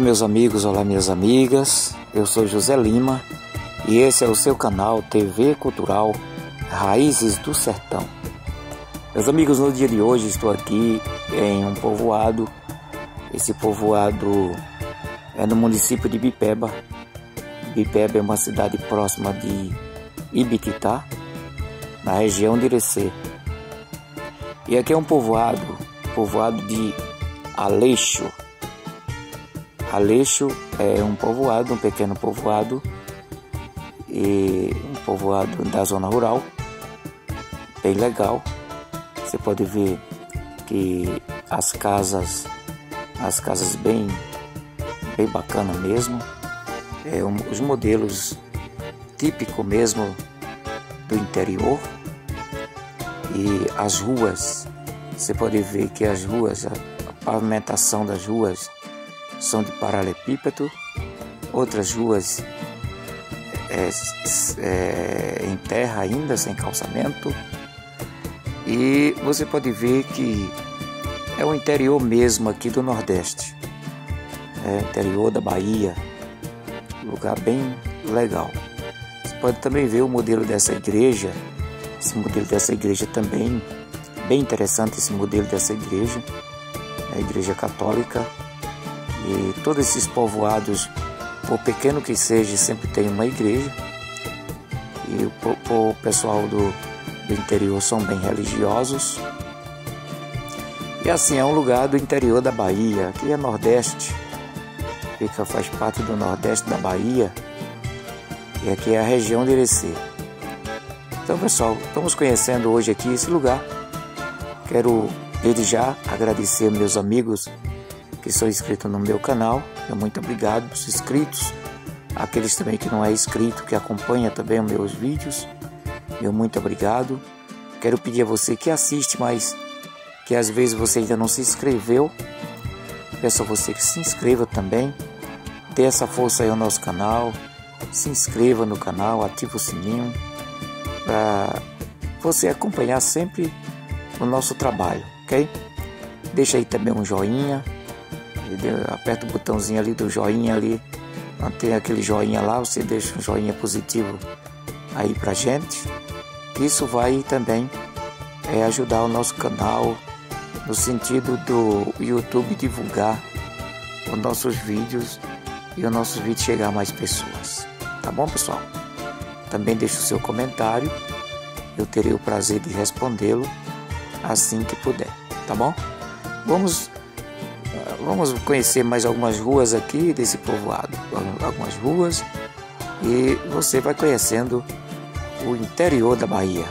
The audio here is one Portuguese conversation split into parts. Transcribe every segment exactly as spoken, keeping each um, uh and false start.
meus amigos, olá minhas amigas, eu sou José Lima e esse é o seu canal T V Cultural Raízes do Sertão. Meus amigos, no dia de hoje estou aqui em um povoado. Esse povoado é no município de Bipeba. Bipeba é uma cidade próxima de Ibititá, na região de Irecê. E aqui é um povoado, povoado de Aleixo. Aleixo é um povoado, um pequeno povoado, e um povoado da zona rural, bem legal. Você pode ver que as casas, as casas bem, bem bacana mesmo. É um, os modelos típicos mesmo do interior. E as ruas, você pode ver que as ruas, a, a pavimentação das ruas são de paralelepípedo, outras ruas é, é, em terra ainda, sem calçamento. E você pode ver que é o interior mesmo aqui do Nordeste, é o interior da Bahia, lugar bem legal. Você pode também ver o modelo dessa igreja, esse modelo dessa igreja também, bem interessante esse modelo dessa igreja, é a igreja católica. E todos esses povoados, por pequeno que seja, sempre tem uma igreja. E o, o pessoal do, do interior são bem religiosos. E assim, é um lugar do interior da Bahia. Aqui é Nordeste, fica, faz parte do Nordeste da Bahia. E aqui é a região de Irecê. Então, pessoal, estamos conhecendo hoje aqui esse lugar. Quero, desde já, agradecer meus amigos que são inscritos no meu canal. Muito obrigado aos inscritos, aqueles também que não é inscrito, que acompanha também os meus vídeos. Meu muito obrigado. Quero pedir a você que assiste, mas que às vezes você ainda não se inscreveu. Peço a você que se inscreva também, dê essa força aí ao nosso canal, se inscreva no canal, ative o sininho para você acompanhar sempre o nosso trabalho, ok? Deixa aí também um joinha. Aperta o botãozinho ali do joinha ali, mantém aquele joinha lá, você deixa um joinha positivo aí pra gente. Isso vai também é, ajudar o nosso canal no sentido do YouTube divulgar os nossos vídeos e os nossos vídeos chegar a mais pessoas. Tá bom, pessoal? Também deixe o seu comentário, eu terei o prazer de respondê-lo assim que puder, tá bom? Vamos Vamos conhecer mais algumas ruas aqui desse povoado, algumas ruas, e você vai conhecendo o interior da Bahia.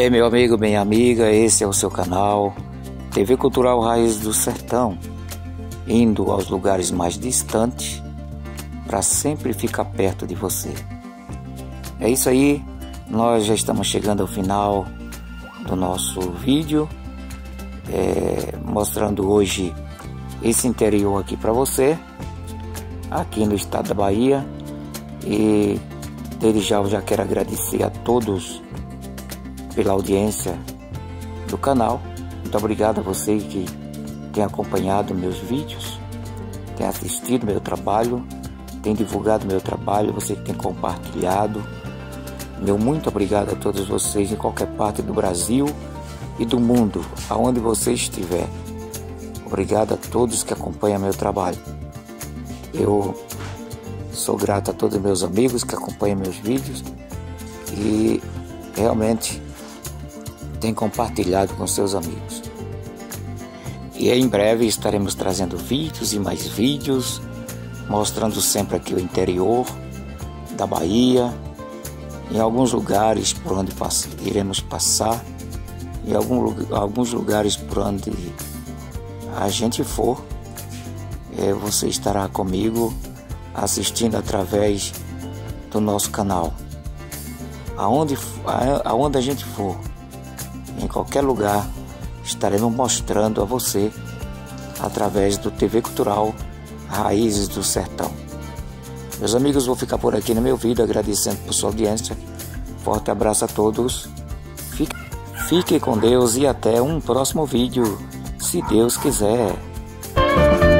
Bem, meu amigo, minha amiga, esse é o seu canal T V Cultural Raiz do Sertão, indo aos lugares mais distantes para sempre ficar perto de você. É isso aí, nós já estamos chegando ao final do nosso vídeo, é, mostrando hoje esse interior aqui para você, aqui no estado da Bahia. E desde já eu já quero agradecer a todos pela audiência do canal. Muito obrigado a você que tem acompanhado meus vídeos, tem assistido meu trabalho, tem divulgado meu trabalho, você que tem compartilhado. Meu muito obrigado a todos vocês em qualquer parte do Brasil e do mundo, aonde você estiver. Obrigado a todos que acompanham meu trabalho. Eu sou grato a todos meus amigos que acompanham meus vídeos e realmente tem compartilhado com seus amigos. E em breve estaremos trazendo vídeos e mais vídeos, mostrando sempre aqui o interior da Bahia, em alguns lugares por onde pass iremos passar, em algum, alguns lugares por onde a gente for, é, você estará comigo assistindo através do nosso canal. Aonde, aonde a gente for, em qualquer lugar, estaremos mostrando a você através do T V Cultural Raízes do Sertão. Meus amigos, vou ficar por aqui no meu vídeo, agradecendo por sua audiência. Forte abraço a todos. Fique, fique com Deus e até um próximo vídeo, se Deus quiser.